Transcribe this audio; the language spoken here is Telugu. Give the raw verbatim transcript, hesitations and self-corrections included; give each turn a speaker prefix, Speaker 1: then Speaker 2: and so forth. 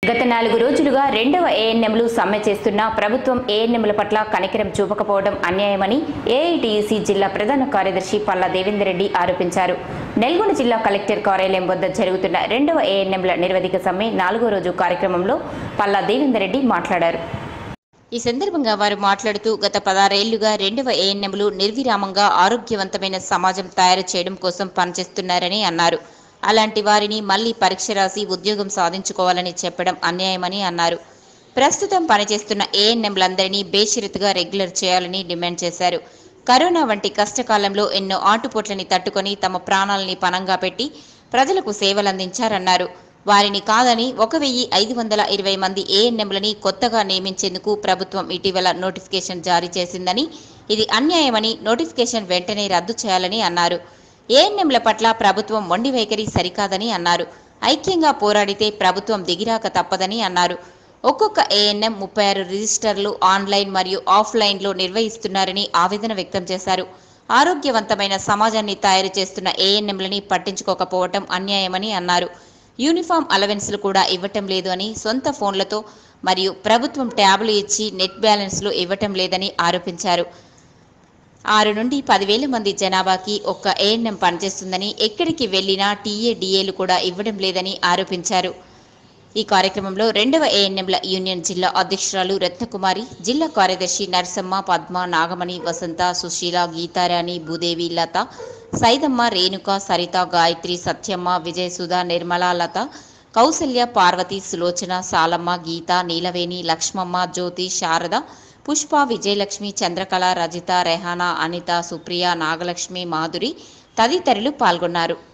Speaker 1: గత నాలుగు రోజులుగా రెండవ ఏఎన్ఎంలు సమ్మె చేస్తున్న ప్రభుత్వం ఏఎన్ఎంల పట్ల కనికరం చూపకపోవడం అన్యాయమని ఏఐటీయూసీ జిల్లా ప్రధాన కార్యదర్శి పల్లా దేవేందర్ రెడ్డి ఆరోపించారు. నల్గొండ జిల్లా కలెక్టర్ కార్యాలయం వద్ద జరుగుతున్న రెండవ ఏఎన్ఎంల నిరవధిక సమ్మె నాలుగో రోజు కార్యక్రమంలో పల్లా దేవేందర్ రెడ్డి మాట్లాడారు. ఈ సందర్భంగా వారు మాట్లాడుతూ గత పదారేళ్లుగా రెండవ ఏఎన్ఎంలు నిర్విరామంగా ఆరోగ్యవంతమైన సమాజం తయారు చేయడం కోసం పనిచేస్తున్నారని అన్నారు. అలాంటి వారిని మళ్లీ పరీక్ష రాసి ఉద్యోగం సాధించుకోవాలని చెప్పడం అన్యాయమని అన్నారు. ప్రస్తుతం పనిచేస్తున్న ఏఎన్ఎంలందరినీ బేషరతుగా రెగ్యులర్ చేయాలని డిమాండ్ చేశారు. కరోనా వంటి కష్టకాలంలో ఎన్నో ఆటుపోట్లని తట్టుకొని తమ ప్రాణాలని పణంగా పెట్టి ప్రజలకు సేవలందించారన్నారు. వారిని కాదని ఒక వెయ్యి ఐదు వందల ఇరవై మంది ఏఎన్ఎంలని కొత్తగా నియమించేందుకు ప్రభుత్వం ఇటీవల నోటిఫికేషన్ జారీ చేసిందని, ఇది అన్యాయమని, నోటిఫికేషన్ వెంటనే రద్దు చేయాలని అన్నారు. ఏఎన్ఎంల పట్ల ప్రభుత్వం మొండి వైఖరి సరికాదని అన్నారు. ఐక్యంగా పోరాడితే ప్రభుత్వం దిగిరాక తప్పదని అన్నారు. ఒక్కొక్క ఏఎన్ఎం ముప్పై ఆరు రిజిస్టర్లు ఆన్లైన్ మరియు ఆఫ్లైన్లో నిర్వహిస్తున్నారని ఆవేదన వ్యక్తం చేశారు. ఆరోగ్యవంతమైన సమాజాన్ని తయారు చేస్తున్న ఏఎన్ఎంలని పట్టించుకోకపోవటం అన్యాయమని అన్నారు. యూనిఫామ్ అలవెన్స్లు కూడా ఇవ్వటం లేదు అని, సొంత ఫోన్లతో మరియు ప్రభుత్వం ట్యాబ్లు ఇచ్చి నెట్ బ్యాలెన్స్లు ఇవ్వటం లేదని ఆరోపించారు. ఆరు నుండి పదివేల మంది జనాభాకి ఒక్క ఏఎన్ఎం పనిచేస్తుందని, ఎక్కడికి వెళ్లినా టీఏ డిఏలు కూడా ఇవ్వడం లేదని ఆరోపించారు. ఈ కార్యక్రమంలో రెండవ ఏఎన్ఎంల యూనియన్ జిల్లా అధ్యక్షురాలు రత్నకుమారి, జిల్లా కార్యదర్శి నరసమ్మ, పద్మ, నాగమణి, వసంత, సుశీల, గీతారాణి, భూదేవి, లత, సైదమ్మ, రేణుక, సరిత, గాయత్రి, సత్యమ్మ, విజయసుధ, నిర్మల, లత, కౌసల్య, పార్వతి, సులోచన, సాలమ్మ, గీత, నీలవేణి, లక్ష్మమ్మ, జ్యోతి, శారద, పుష్ప, విజయలక్ష్మి, చంద్రకళ, రజిత, రెహానా, అనిత, సుప్రియ, నాగలక్ష్మి, మాధురి తదితరులు పాల్గొన్నారు.